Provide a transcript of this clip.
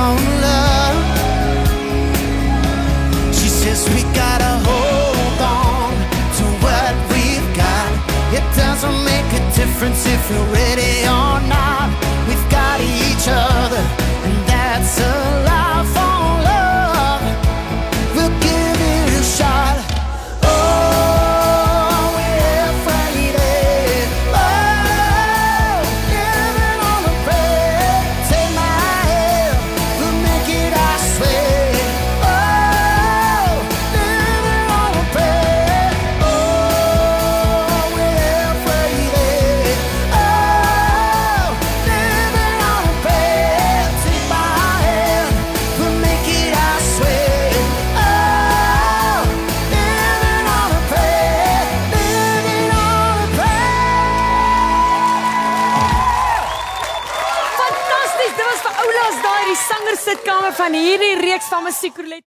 found love. She says we gotta hold on to what we've got. It doesn't make a difference if you're ready or not. We've got each other, and that's a lot for love. We'll give it a shot. Oh, we're Friday. Oh, living on a prayer. Take my hand, we'll make it, I swear. Oh, living on a prayer. Oh, we're Friday. Oh, living on a prayer. Take my hand, we'll make it, I swear. Oh, living on a prayer. Living on a prayer. Fantasties, dit was vir Oulaas daai die sanger sitkamer van hierdie reeks van Musiek Roulette.